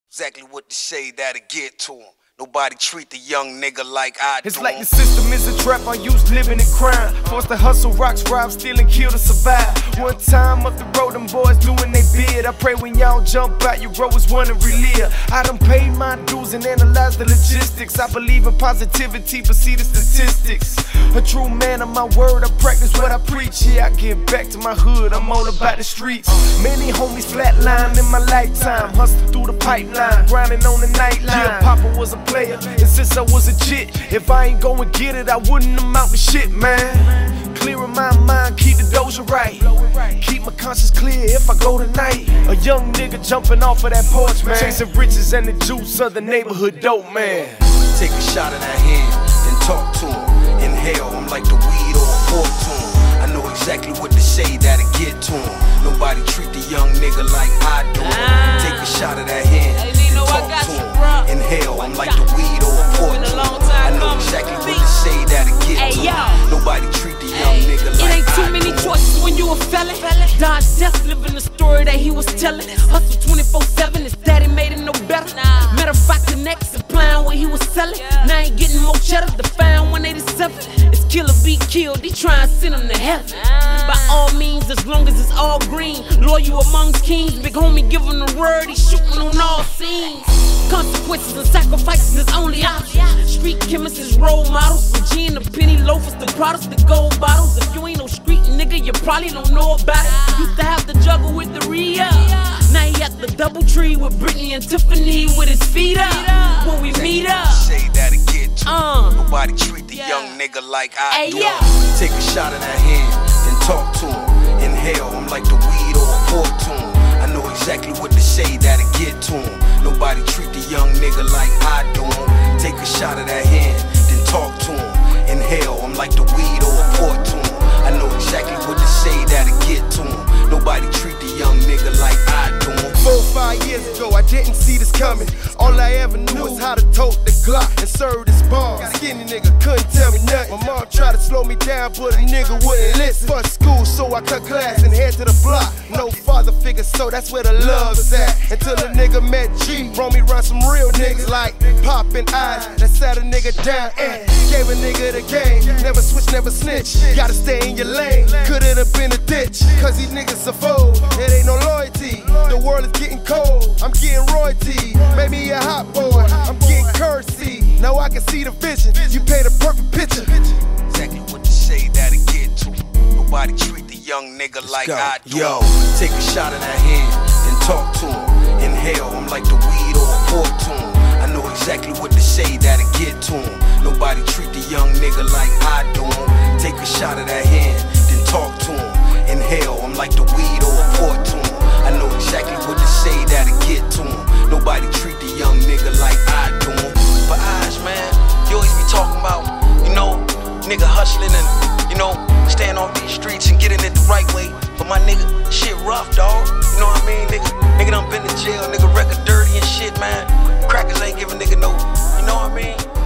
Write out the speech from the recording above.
Exactly what the shade that'll get to him. Nobody treat the young nigga like I do. It's like the system is a trap, I used living in crime. Forced to hustle, rocks, rob, steal and kill to survive. One time up the road, them boys doing they bid. I pray when y'all jump out, you growers wanna relive. I done paid my dues and analyzed the logistics. I believe in positivity, but see the statistics. A true man of my word, I practice what I preach. Yeah, I get back to my hood, I'm all about the streets. Many homies flatlined in my lifetime. Hustled through the pipeline, grinding on the nightline. Yeah, Papa was a player, and since I was a jit, if I ain't go and get it, I wouldn't amount to shit, man. Clearing my mind, keep the doja right. Keep my conscience clear if I go tonight. A young nigga jumping off of that porch, man. Chasing riches and the juice of the neighborhood dope, man. Take a shot of that hand, then talk to him. Inhale, I'm like the weed or a fork to him. I know exactly what to say that'll get to him. Nobody treat the young nigga like I do. Take a shot of that hand, then talk to him. Inhale, I'm like the weed or a fork to him. I know exactly what to say that'll get to him. Nobody treat the young nigga like I do. It ain't too many choices when you a felon. Dodge death, living the story that he was telling. Hustle 24/7, his daddy made it no better. Matter of fact, the next supplying what he was selling. Now ain't getting more cheddar, the fine 187. It's kill or be killed, he trying to send him to heaven. By all means, as long as it's all green. Loyal amongst kings, big homie give him the word, he's shooting on all scenes. Consequences and sacrifices is only option. Street chemists is role models. The G and the penny loafers, the products, the gold bottles. If you ain't no street nigga, you probably don't know about it. Used to have to juggle with the Rhea. Now he at the double tree with Brittany and Tiffany with his feet up. When we meet up, shade that'll get to him. Nobody treat the young nigga like I do. Take a shot of that hand, then talk to him. Inhale, I'm like the weed or a fork to him. I know exactly what to say that'll get to him. Nobody treat the young nigga like I do. Take a shot of that hand, then talk to him. Inhale, I'm like the weed or a fork to him. I know exactly what to say that'll get to him. Nobody treat the young nigga like I do. 4 or 5 years ago, I didn't see this coming. All I ever knew was how to tote the Glock and serve this bomb. Skinny nigga couldn't tell me nothing. My mom tried to slow me down, but a nigga wouldn't listen. Fuck school, so I cut class and head to the block. No father figure, so that's where the love's at. Until a nigga met G, brought me around some real niggas like poppin' eyes that sat a nigga down and gave a nigga the game. Never switch, never snitch. Gotta stay in your lane. Could've been a ditch, cause these niggas are fold. It ain't no loyalty. The world is getting cold. I'm getting royalty. Made me a hot boy. I'm getting currency. Now I can see the vision. You paint a perfect picture. Exactly what to say that'll get to him. Nobody treat the young nigga like I do. Yo, take a shot of that hand, then talk to him. Inhale, I'm like the weed or a fork to him. I know exactly what to say that'll get to him. Nobody treat the young nigga like I do. Take a shot of that hand, then talk to him. Inhale, I'm like the weed or a fork to him. I know exactly what to say that'll get to him. Nobody treat the young nigga like I do. But eyes, man, you always be talking about, you know, nigga hustling and, you know, staying on these streets and getting it the right way. But my nigga, shit rough, dawg. You know what I mean? Nigga done been to jail, nigga record dirty and shit, man. Crackers ain't giving nigga no, you know what I mean?